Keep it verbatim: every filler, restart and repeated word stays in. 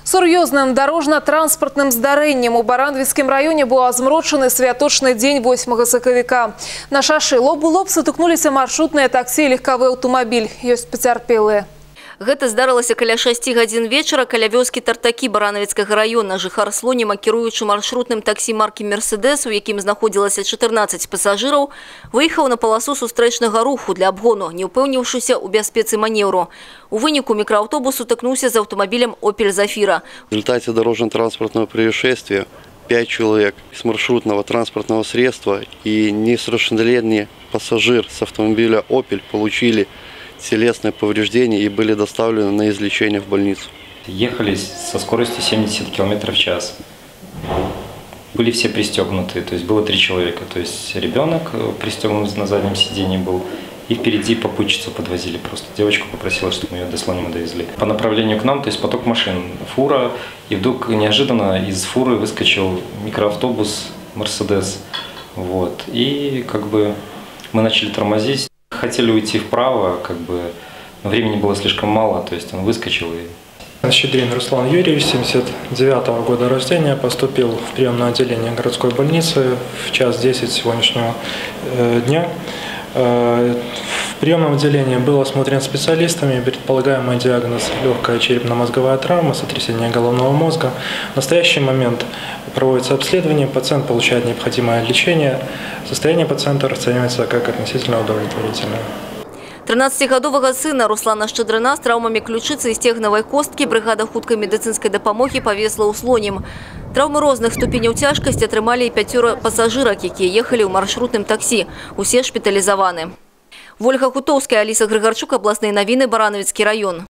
Сур'ёзным дорожно-транспортным здарэннем у Баранавіцкім раёне быў азмрочаны святочны дзень восьмага сакавіка. На шашы лоб у лоб сутыкнуліся маршрутныя таксі і легкавы аўтамабіль. Ёсць пацярпелыя. Гэта здарылася каля шасці гадзін вечара каля вёскі Тартакі Баранавіцкага раёна. Жыхар Слоніма, кіруючы маршрутным таксі маркі «Мерседес», у якім знаходзілася чатырнаццаць пасажыраў, выехаў на паласу сустрэчнага руху для абгону, не ўпэўніўшыся ў бяспецы манеўру. У выніку мікрааўтобус сутыкнуўся з аўтамабілем «Опель Зафира». В результате дорожно-транспортного происшествия пять человек с маршрутного транспортного средства и несовершеннолетний пассажир с автомобиля «Опель» получили телесные повреждения и были доставлены на излечение в больницу. Ехали со скоростью семьдесят километров в час. Были все пристегнуты, то есть было три человека. То есть ребенок пристегнут на заднем сиденье был, и впереди попутчицу подвозили просто. Девочку попросила, чтобы мы ее до Слонима довезли. По направлению к нам, то есть поток машин, фура, и вдруг неожиданно из фуры выскочил микроавтобус «Мерседес». Вот. И как бы мы начали тормозить. Хотели уйти вправо, как бы, но времени было слишком мало, то есть он выскочил и... Щедрин Руслан Юрьевич, семьдесят девятого года рождения, поступил в приемное отделение городской больницы в час десять сегодняшнего э, дня. Э, в приемном отделении был осмотрен специалистами, предполагаемый диагноз легкая черепно-мозговая травма, сотрясение головного мозга. В настоящий момент проводится обследование, пациент получает необходимое лечение. Состояние пациента расценивается как относительно удовлетворительное. трынаццацігадовага сына Руслана Шчедрина з траўмамі ключицы і сцегнавай косткі бригада хуткай медыцынскай дапамогі павезла ў Слонім. Траўмы розных ступеняў цяжкасці атрымалі і пяцёра пасажырак, якія ехалі ў маршрутным таксі. Усе шпіталізаваны. Вольга Хутоўская, Аліса Грыгарчук, абласныя навіны, Баранавіцкі раён.